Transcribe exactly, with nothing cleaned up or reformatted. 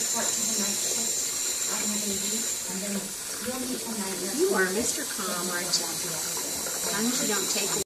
You are Mister Calm, aren't you? As long as you don't take